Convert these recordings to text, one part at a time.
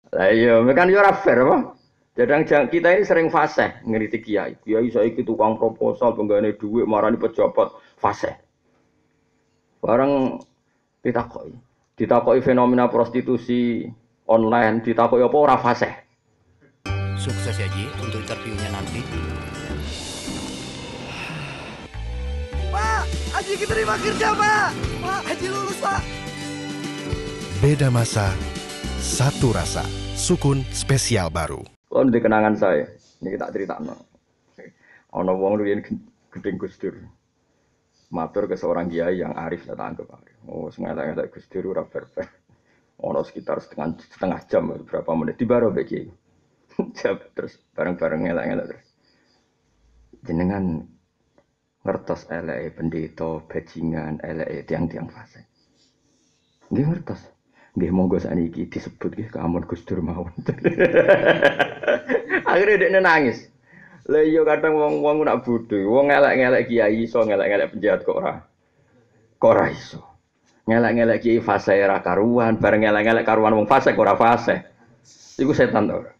Lah iya, kan yo ora fair apa? Jadang kita ini sering fasih ngritik kiai. Kiai saiki tukang proposal penggane dhuwit marani pejabat fasih. Bareng ditakoki. Ditakoki fenomena prostitusi online, ditakoki apa ora fasih. Sukses ya Ji untuk interviewnya nanti. Pak, Haji diterima kerja Pak. Pak, Haji lulus Pak. Beda masa, satu rasa. Sukun spesial baru. Kalau di kenangan saya, ini kita ceritakan. Ono wong riyen gedeng Gus Dur. Matur ke seorang kiai yang arif, saya anggap arif. Oh, sengaja Gus Dur ora fair. Ono sekitar setengah jam, berapa menit di baro mbek kiai. Terus bareng-bareng ngelak-ngelak terus. Jenengan ngertos eleke pendeta bajingan eleke tiang-tiang fasik. Nggih ngertos. Nggih monggo sakniki disebut nggih kamun Gus Dur mawon. Akhirnya dekne nangis. Lah iya kadang wong nak bodho, wong ngelek-ngelek kiai iso ngelek-ngelek penjahat kok ora. Kok ora iso. Ngelek-ngelek kiai fasik ora karuan, bareng ngelek-ngelek karuan wong fasik ora fasik. Iku setan to ora.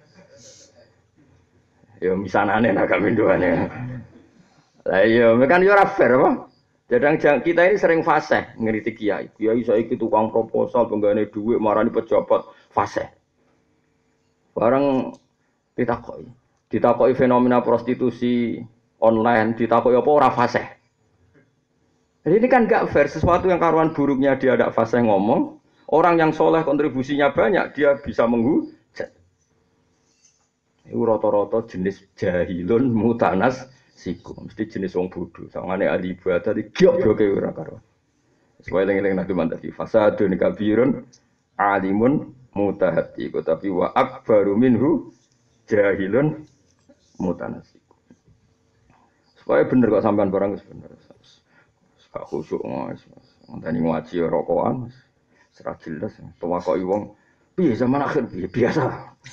Ya misanane nak kamindoane. Lah iya, kan yo ora fair apa? Jadang kita ini sering fasih ngritik kiai. Kiai saiki tukang proposal penggane dhuwit marani pejabat fasih. Bareng ditakoki fenomena prostitusi online, ditakoki apa ora fasih. Jadi ini kan gak fair, sesuatu yang karuan buruknya dia ada fasih ngomong, orang yang soleh kontribusinya banyak dia bisa menghujat. Itu rata-rata jenis jahilun mutanas siku, mesti jenis wong bodoh. Sangane ahli ibadah iki gobloke ora karo. Sesuai eling-eling Nabi Muhammad fasadun kabirun alimun mutahati, tapi wa akbaru minhu jahilun mutanasik. Supaya bener kok sampean barang wis bener. Gak khusyuk mas. Ngenteni ngaji rokokan serat jelas. Tuwakoki wong piye zaman akhir piye biasa.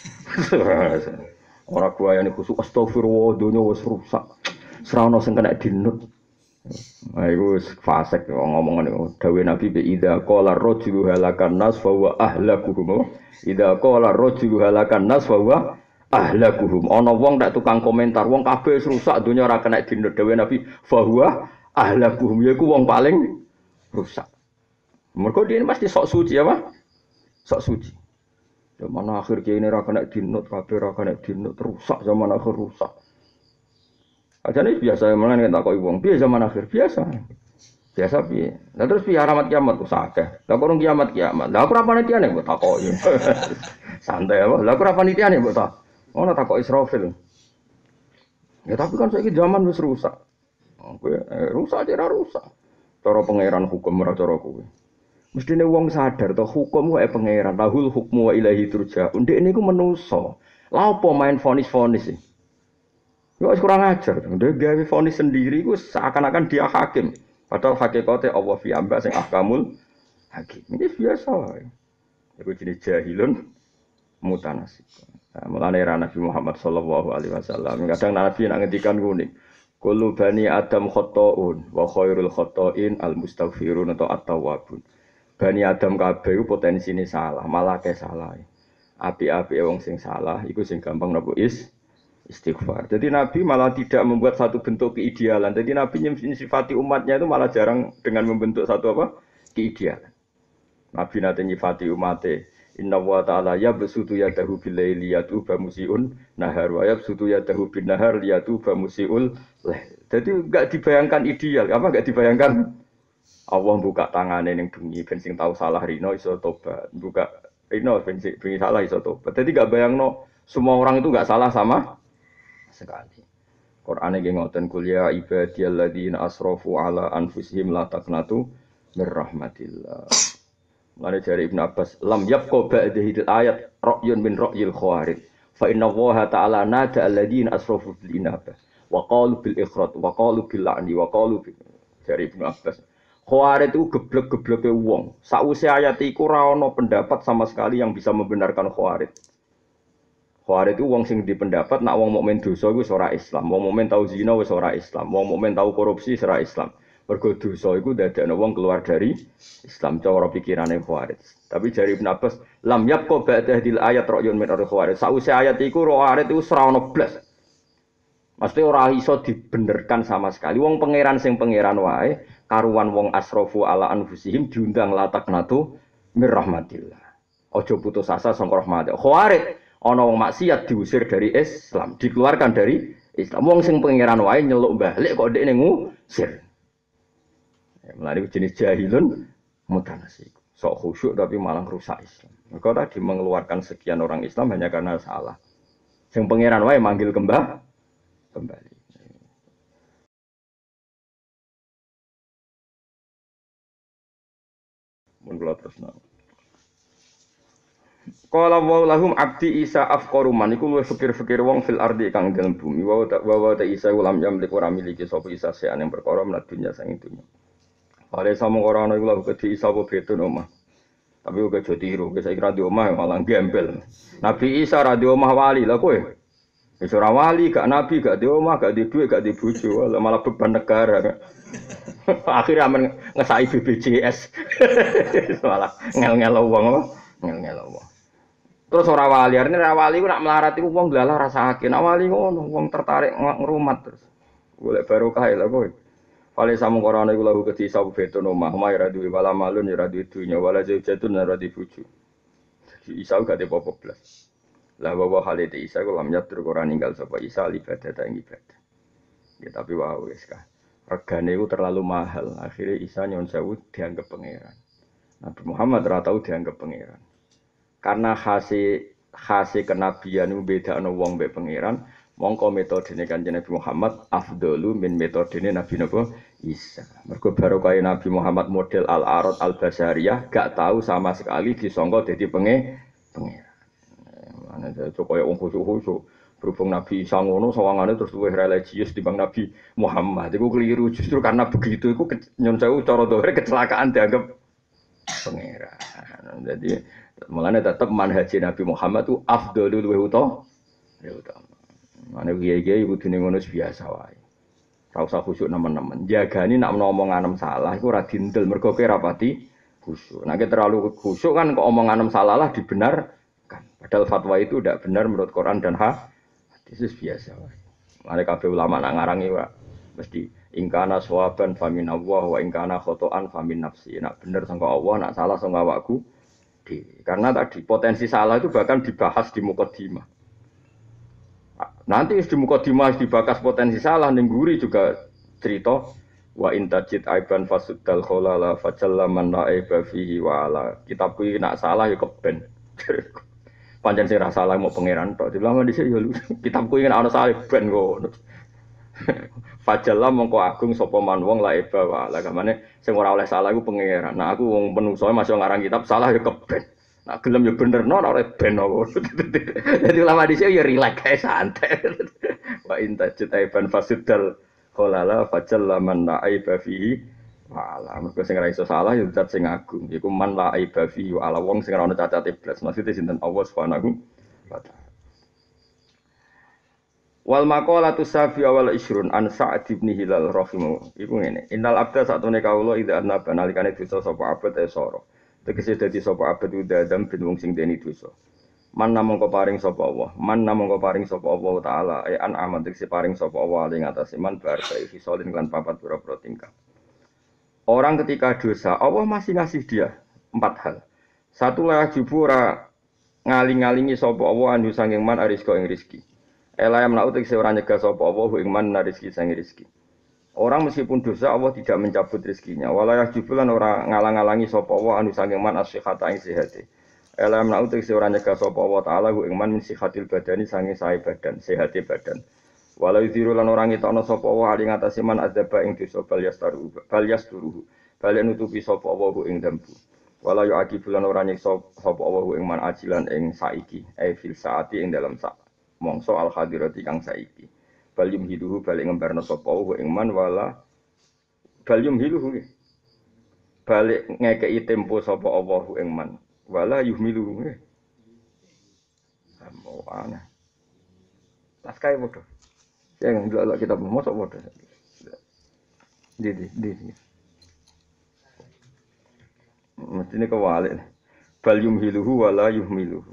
Ora guayane khusyuk astagfirullah donya wis rusak. Serana sing kena dinut. Nah iku fasik ngomong ngene. Dawuh Nabi bi idza qala ar-rajulu halakan nas fa huwa ahlakuhum. Idza qala ar-rajulu halakan nas fa huwa ahlakuhum. Ana wong tak tukang komentar, wong kabeh rusak donya ora kena dinut. Dawuh Nabi fa huwa ahlakuhum yaiku wong paling rusak. Mergo dia pasti sok suci apa? Sok suci. Zaman akhir kiai ini ora kena dinut, kabeh ora kena dinut, rusak zaman akhir rusak. Ajane biasa mengen tak kok wong piye zaman akhir biasa. Biasa piye. Lah terus piye alamat kiamat ku sakeh. Lah kok kiamat. Lah aku ora panitiane mbok takoki. Santai apa? Lah aku ora panitiane mbok tak. Ono takok Israfil. Ya tapi kan saiki zaman wis rusak. Kowe rusak aja rusak. Cara pangeran hukum ora cara kowe. Mestine wong sadar to hukum wae pangeran, lahul hukmu wa ilahi turja'un. Ndek niku menungso. Lah apa main vonis-vonis iki? Ya wis kurang ajar. Ndek gawe vonis sendiri iku seakan-akan dia hakim. Padahal hakikate Allah fi amba sing ahkamul hakim. Ini biasa wae. Iku jenis jahilun mutanasik. Nah, mulane Nabi Muhammad sallallahu alaihi wasallam kadang Nabi nak ngendikan ngene. Kullu bani Adam khata'un wa khairul khata'in al-mustaghfirun atau at-tawwabun. Bani Adam kabeh iku potensine salah, malah ke salah. Api-api wong sing salah iku sing gampang napa istighfar. Jadi Nabi malah tidak membuat satu bentuk keidealan. Jadi Nabi nyifati umatnya itu malah jarang dengan membentuk satu apa? Keidealan. Nabi nate nyifati umatnya Inna wa ta'ala yabsutu yadahu bil laili yatuba musiun nahar wa yabsutu yadahu bin nahar yatuba musiul lail. Jadi enggak dibayangkan ideal, apa enggak dibayangkan Allah buka tangannya ning bengi ben sing tahu salah rino iso tobat. Buka rino ben sing salah iso tobat. Jadi enggak bayangno semua orang itu enggak salah sama sekali. Qur'ane nggih ngoten kul ya ibadiyalladzina asrafu ala anfusihim la taqnatu mir rahmatillah. Lane dari Ibnu Abbas, lam yabqa ba'dahil ayat ra'yun min ra'yil khawarij. Fa inna Allah ta'ala nada alladziina asrafu bil inabah wa qalu bil ikhraj wa qalu bil la'ni wa qalu dari Ibnu Abbas. Khawarij itu geblek-gebleke wong. Sakwise ayat iku ora ana pendapat sama sekali yang bisa membenarkan khawarij. Khawarij itu wong sing dipendapat nak wong mukmin dosa iku ora Islam, wong mukmin tau zina wis ora Islam, wong mukmin tau korupsi ora Islam. Mergo dosa iku dadekno wong keluar dari Islam cara pikirane Khawarij. Tapi jari Ibnu Abbas, lam yabqa ba'da hadil ayat ra'yun min Khawarij. Sause ayat iku Khawarij iku ora ono blas. Mesti ora iso dibenerkan sama sekali. Wong pangeran sing pangeran wae, karuan wong asrafu ala anfusihim diundang lataknatu mir rahmatillah. Aja putus asa sangka rahmat. Khawarij ana wong maksiat diusir dari Islam, dikeluarkan dari Islam. Wong sing pangeran wae nyeluk balik kok ndekne ngusir. Melalui jenis jahilun mutanasik. Sok khusyuk tapi malah rusak Islam. Maka tadi mengeluarkan sekian orang Islam hanya karena salah. Yang pangeran wae manggil kembali. Mun kula terusno. Qala wa lahum abdi Isa afqaru man iku luwih fikir-fikir wong fil ardi kang dalem bumi wa ta Isa ulam yamlik ora miliki sapa Isa sean yang perkara menat dunya sang dunya. Pare sama orang iku lha kedhi Isa apa betun omah. Tapi uga aja tiru, wis saiki ra di omah malah gembel. Nabi Isa ra di omah wali lha kowe. Wis ora wali, gak nabi, gak di omah, gak di dhuwit, gak di bojo, malah beban negara. Akhirnya amen ngesai BPJS. Malah ngel-ngel wong apa? Ngel-ngel wong. Terus ora wali, arene ra wali ku nak melarat iku wong glalah rasake. Nak wali ngono, wong tertarik ngrumat terus. Golek barokah lha kowe. Wale samung korone iku lahu kedhi sabu beton omah, omah ora duwe wala malun ora duwe dunya, wala jatun ora duwe bojo. Jadi Isa gak ada apa-apa blas. Lah wa halite Isa ku lam yatur ora ninggal sapa Isa ibadah ta ibadah. Ya tapi wae wis ka. Regane iku terlalu mahal, akhirnya Isa nyon sewu dianggap pangeran. Nabi Muhammad ora tau dianggap pangeran. Karena khase kenabian iku bedakno wong mbek pangeran. Mongko metodene Kanjeng Nabi Muhammad afdalu min metodene Nabi Isa. Mergo barokah Nabi Muhammad model al-arad al-basariyah gak tahu sama sekali disangka dadi pangeran. Ana kaya wong khusuk-khusuk. Berhubung Nabi Isa ngono sawangane terus luwih religius dibanding Nabi Muhammad. Iku keliru justru karena begitu iku nyon sewu cara dohre kecelakaan dianggap pangeran. Jadi mulane tetep manhaj Nabi Muhammad itu afdalu luwih utama. Ana kiai-kiai kudune ngono biasa wae. Ora usah khusyuk nemen-nemen. Jagani nak omongan salah iku ora dindel mergo kowe rapati khusyuk. Nek terlalu khusyuk kan kok omongan salah lah dibenarkan. Padahal fatwa itu tidak benar menurut Quran dan hadis biasa wae. Mane kabeh ulama nak ngarangi wae mesti ingkana sawaban famin Allah wa ingkana khotoan famin nafsi. Nak bener sangka Allah, nak salah sangka awakku. Karena tadi potensi salah itu bahkan dibahas di mukadimah. Nanti di mukadimah dibahas potensi salah ning guri juga cerita wa intajid aiban fasuddal kholala fajallaman la aiba fihi wa ala. Kitabku iki nak salah ya keben. Pancen sing ra salah mau pangeran tok. Dilama dhisik ya kitabku iki ana salah ben ngono. Fajallam mongko agung sapa man wong la aiba wa ala. Kamane sing ora oleh salah iku pangeran. Nah aku wong menungso masih ngarang kitab salah ya keben. Nah, gelem ya bener no ora ben apa. Jadi ulama dhisik ya rileks kae santai. Wa intajid aiban fasuddal kholala fajalla man la aiba fihi wa ala. Mergo sing ora iso salah ya zat sing agung. Iku man la aiba fihi wa ala wong sing ora ono cacate blas. Maksude sinten Allah Subhanahu wa taala. Wal maqalatu safi wal isrun an Sa'd bin Hilal rahimahu. Iku ngene. Innal abda satune kawula idza annaba nalikane dosa sapa abad soro. Tegese dadi sapa abad udadam ben wong sing deni dosa. Man namung paring sapa Allah. Man namung paring sapa Allah taala an amat tegese paring sapa Allah ing atase man bar iki solin lan papat pira-pira tingkah. Orang ketika dosa, Allah masih ngasih dia 4 hal. Satu la jubura ngaling-ngalingi sapa Allah anu sanging man arizqa ing rezeki. Elayam lau tegese ora nyegah sapa Allah ing man rezeki sanging rezeki. Orang meskipun dosa Allah tidak mencabut rezekinya. Walayah jubulan orang ngalang-alangi sapa Allah anu sanging man as-sihhata ing sehate. Elam na'u tegese ora nyegah sapa Allah taala ing man min sihatil badani sanging sae badan, sehate badan. Walau ziru lan orang ngetokno sapa Allah ing atase man adzaba ing dosa bal yasturuhu. Bal nutupi sapa Allah ing dambu. Walau yu akibulan ora nyeksa sapa Allah ing man ajilan ing saiki, fil saati ing dalam sak mongso al hadirati kang saiki. Balium hiduhu balik ngembarno sapa wa ing man wala balium hiduhu balik ngekeki tempo sapa Allah ing man wala yuhmiluhu ambo ana tas kae padha sing ndelok kita mosok padha Di. Mestine kewalik. Bal yumhiluhu wala yuhmiluhu.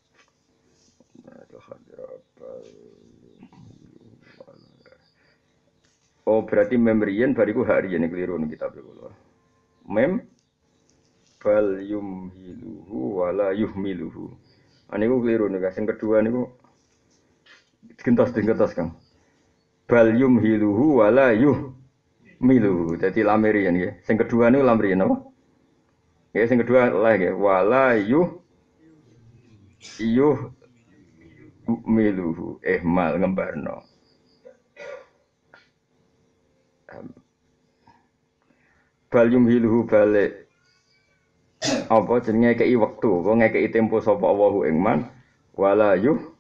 Oh berarti memriyen bariku harian keliru nih kitab kula. Mem bal yumhiluhu wala yuhmiluhu. Aniku keliru nih sing kedua niku gentos Kang. Bal yumhiluhu wala yuhmiluhu. Dadi lamirian nggih. Sing kedua niku lamirian apa? Ya sing kedua lah nggih wala yuhmiluhu ihmal ngembarno. Bal yumhiluhu balik apa jenenge ngekeki wektu, apa ngekeki tempo sapa Allahu ing man wala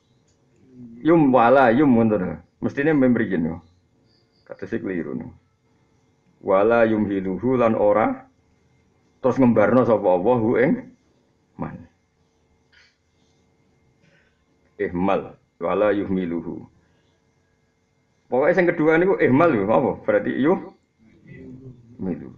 yum ngono. Mestine membriyen yo. Katese keliru no. Wala yumhiluhu lan ora terus ngembarno sapa Allahu ing man. Ihmal wala yuhmiluhu. Pokoknya yang kedua niku ihmal yo apa? Berarti milu.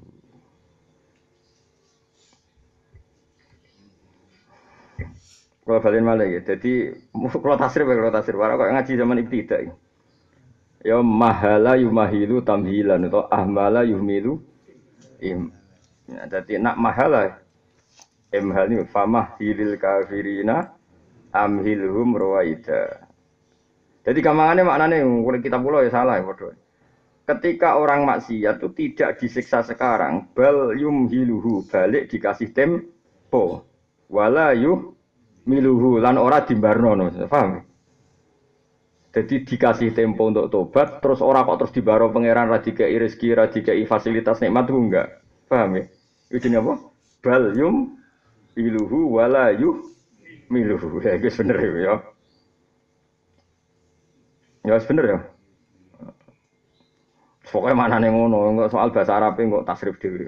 Kalau balen malah ya, jadi kalau tasrif para kok ngaji zaman ibtidak. Ya mahala yumahilu tamhilan atau ahmala yuhmilu im. Ya, jadi nak mahala imhal ni famah hilil kafirina amhilhum rawaida. Jadi gampangannya maknanya kalau kita pulau ya salah ya bodoh. Ketika orang maksiat itu tidak disiksa sekarang, bal yumhiluhu balik dikasih tempo, wala miluhu lan ora dimbarno, paham? Jadi dikasih tempo untuk tobat, terus ora kok terus dibaro pangeran radika rezeki, radika fasilitas nikmat itu enggak, paham ya? Itu apa? Bal miluhu wala miluhu, ya itu bener ya. Ya bener ya. Pokoknya mana nih ngono, soal bahasa Arab kok tasrif dhewe.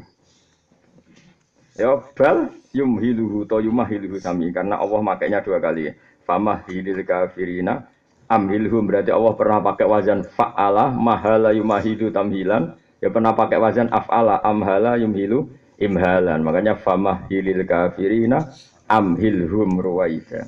Ya bal yumhiluhu to yumahiluhu sami karena Allah makainya dua kali. Famahilil kafirina amhilhum berarti Allah pernah pakai wazan fa'ala mahala yumahilu tamhilan, ya pernah pakai wazan af'ala amhala yumhilu imhalan. Makanya famahilil kafirina amhilhum ruwaida.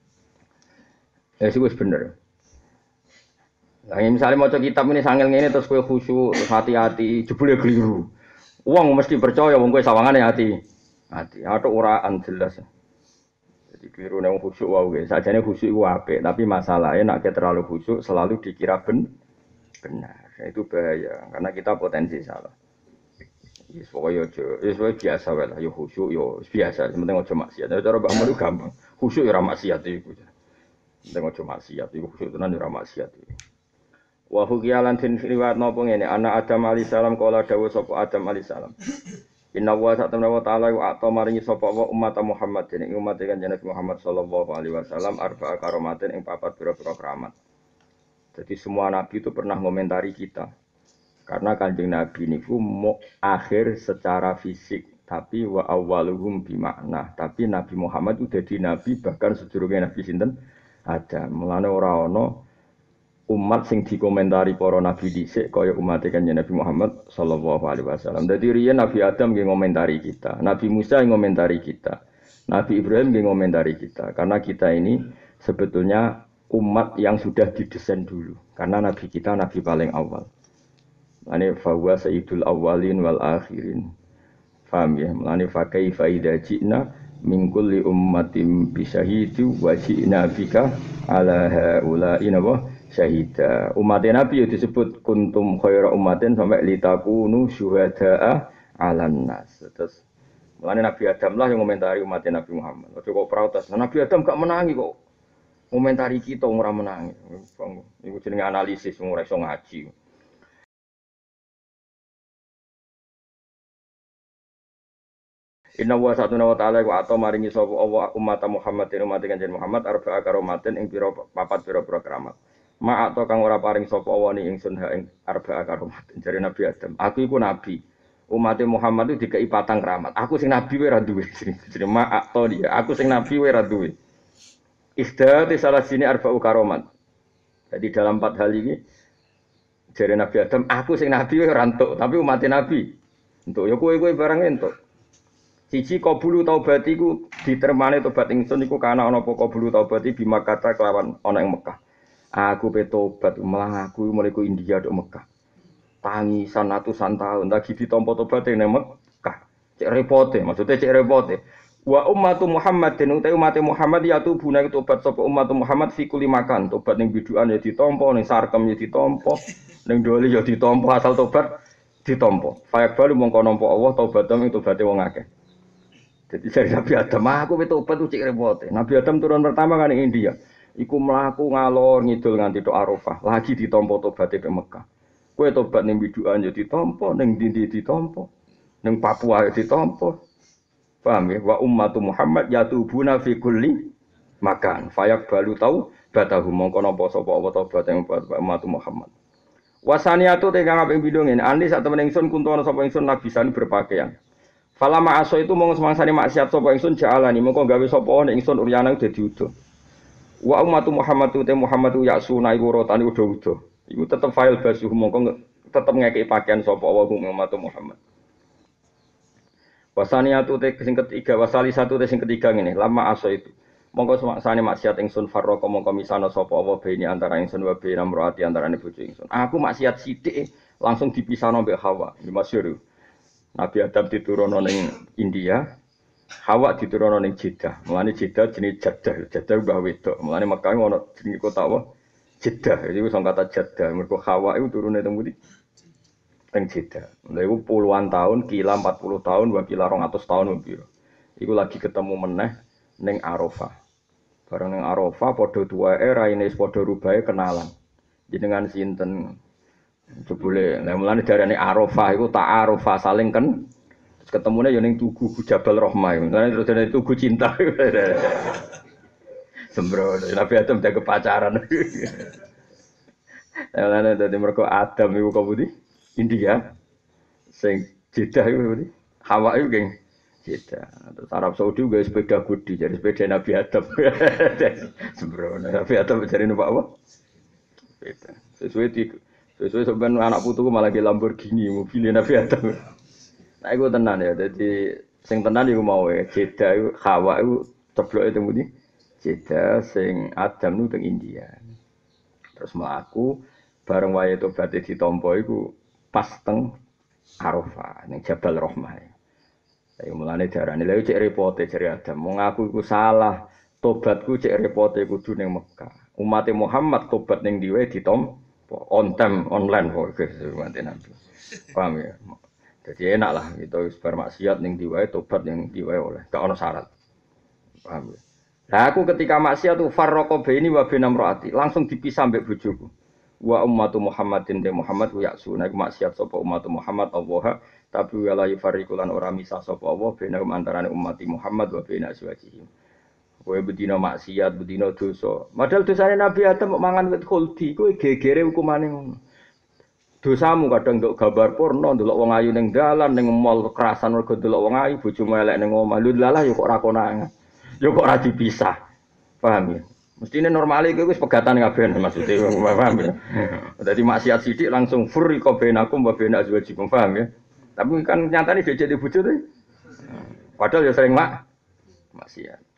Ya sih bener. Nah, misalnya mau kitab ini sangil ini terus kue khusyuk, terus hati-hati, jebule keliru. Uang mesti percaya, uang kue sawangane hati. Atau uraan jelas. Jadi keliru nang khusyuk wae. Sajane khusyuk iku apik, tapi masalahnya nak terlalu khusyuk selalu dikira benar. Itu bahaya karena kita potensi salah. Yes, pokoknya biasa wae lah, yo khusyuk yo biasa, penting aja maksiat. Cara Mbah Mun gampang. Khusyuk ya ora maksiat iku. Penting aja maksiat iku khusyuk tenan ya ora maksiat iku. Wa hukiyalan tin riwayat napa ngene anak Adam alaihi salam kala dawuh sapa Adam alaihi salam Inna wa ta'ala wa ta'ala wa ato maringi sapa wa umat Muhammad ing umat Kanjeng Nabi Muhammad sallallahu alaihi wasallam arba'a karomatin ing papat pira-pira keramat. Jadi semua nabi itu pernah ngomentari kita. Karena Kanjeng Nabi niku akhir secara fisik tapi wa awwaluhum bi makna. Tapi Nabi Muhammad itu dadi nabi bahkan sedurunge Nabi sinten Adam. Mulane ora ana umat sing dikomentari para nabi dhisik kaya umat Kanjeng Nabi Muhammad sallallahu alaihi wasallam. Dadi riyen Nabi Adam nggih ngomentari kita, Nabi Musa ngomentari kita, Nabi Ibrahim nggih ngomentari kita. Karena kita ini sebetulnya umat yang sudah didesain dulu. Karena nabi kita nabi paling awal. Mane fawa sayyidul awwalin wal akhirin. Paham ya? Mane fa kaifa idza ji'na min kulli ummatin bi syahidin wa ji'na bika ala haula'i syahida. Umat Nabi itu disebut kuntum khaira ummatin sampai litakunu syuhada'a 'alan nas. Terus mulane Nabi Adam lah yang komentari umat Nabi Muhammad. Ojo kok protes. Nabi Adam gak menangi kok. Komentari kita ora menangi. Iku jenenge analisis ora iso ngaji. Inna wa satuna wa ta'ala wa ato maringi sapa Allah umat Muhammad umat Kanjeng Muhammad arba'a karomatin ing pira papat pira-pira keramat. Ma atau kang ora paring sapa wani ingsun ha ing arba'a karomat jare Nabi Adam. Aku iku nabi. Umat Muhammad itu dikai patang keramat. Aku sing nabi wae ra duwe. Jenenge ma atau dia. Aku sing nabi wae ra duwe. Ikhda salah sini arba'u karomat. Jadi dalam 4 hal ini Jare Nabi Adam, aku sing nabi ora entuk, tapi umat Nabi entuk. Ya kowe barang entuk. Siji qabulu taubat iku ditermane tobat ingsun iku kana ana apa qabulu taubat iki bimakata kelawan ana ing Mekah. Aku pe tobat mlaku mulai ku India tok Mekah. Tangisan atusan tahun lagi ditampa tobat ning Mekah. Cek repote, maksudnya cek repote. Wa ummatu Muhammadin utai umat Muhammad ya tubuna tobat sapa umat Muhammad fi kulli makan. Tobat ning bidukan ya ditampa, ning sarkem ya ditampa, ning doli ya ditampa asal tobat ditampa. Fayak balu mongko nampa Allah taubatam ing tobaté wong akeh. Jadi dari Nabi Adam, aku tobat tuh cek repote. Nabi Adam turun pertama kan ing India. Iku mlaku ngalor ngidul nganti tok Arafah. Lagi ditampa tobaté ke Mekah. Kowe tobat ning bidukan ya ditampa, ning ndi ditampa. Ning Papua ya ditampa. Paham ya? Wa ummatu Muhammad yatubuna fi kulli makan. Fayak balu tau batahu mongko napa sapa apa tobat ing umat Muhammad. Wasaniatu te kang aping pindho ngene. Ani sak temen ingsun kuntono sapa ingsun nabisan berpakaian. Falama aso itu mong semangsane maksiat sapa ingsun ja'alani mongko gawe sapa nek ingsun uryana dadi udo. Wa ummatu Muhammad te Muhammad ya'suna iku rotane udo-udo. Iku tetep file basuh mongko tetep ngekeki pakaian sapa wa ummatu Muhammad. Wasaniatu te sing ketiga wasali satu te sing ketiga ngene lama aso itu. Mongko semangsane maksiat ingsun farraqo mongko misana sapa wa beni antara ingsun wa beni amroati antarane bojo ingsun. Aku maksiat sithik langsung dipisahno mbek Hawa. Iki masyhur. Nabi Adam diturunno ning India, Hawa diturunno ning Jeddah. Mulane Jeddah jenenge Jeddah, Jeddah mbah wedok. Mulane Mekah ono jenenge kota apa? Jeddah. Iki wis kata Jeddah. Mergo Hawa iku turune teng pundi? Teng Jeddah. Lha iku puluhan tahun, kila 40 tahun, wa kila 200 tahun piro. Iku lagi ketemu meneh ning Arafah. Bareng ning Arafah padha tuwae raine padha rubahe kenalan. Jenengan sinten? Jebule, nah mulane darane Arafah iku ta'arufah saling kan terus ketemune ya ning Tugu Jabal Rahmah. Mulane terus dene Tugu Cinta. Sembrono Nabi Adam jaga pacaran. Mulane dadi mergo Adam iku kok pundi? India. Sing Jeddah iku pundi? Hawa iku geng Jeddah. Terus Arab Saudi juga sepeda gudi, jadi sepeda Nabi Adam. Sembrono Nabi Adam jare numpak apa? Sepeda. Sesuai sampean anak putuku malah ke Lamborghini mobil Nabi Adam. Nah iku tenan ya. Dadi sing tenan iku mau Jeddah iku Hawa iku cebloke teng pundi? Jeddah sing Adam nu teng India. Terus mlaku bareng wae tobat ditampa iku pas teng Arafah ning Jabal Rahmah. Ayo mulane darane lha cek repote jare Adam. Wong aku iku salah. Tobatku cek repote kudu ning Mekah. Umat Muhammad tobat ning diwe ditampa on time online kok nganti nanti. Paham ya? Jadi enak lah gitu bar maksiat ning diwae tobat ning diwae oleh gak ono syarat. Paham ya? Lah aku ketika maksiat tu farraqa baini wa baina imraati langsung dipisah mbek bojoku. Wa ummatu Muhammadin de Muhammad wa ya'suna iku maksiat sapa ummatu Muhammad Allah tapi wala yufariqulan ora misah sapa Allah baina antarané umat Muhammad wa baina azwajihim. Kowe bedina maksiat, bedina dosa. Padahal dosane Nabi Adam kok mangan wit khuldi, kowe gegere hukumane ngono. Dosamu kadang nduk gambar porno, ndelok wong ayu ning dalan, ning mall kekerasan mergo ndelok wong ayu, bojomu elek ning omah. Lho lalah ya kok ora konangan. Ya kok ora dipisah. Paham ya? Mestine normale kowe wis pegatan kabeh maksude, paham ya? Dadi maksiat sithik langsung furriqa bainakum wa baina azwajikum, paham ya? Tapi kan nyatane dhek di bojo to. Padahal ya sering maksiat.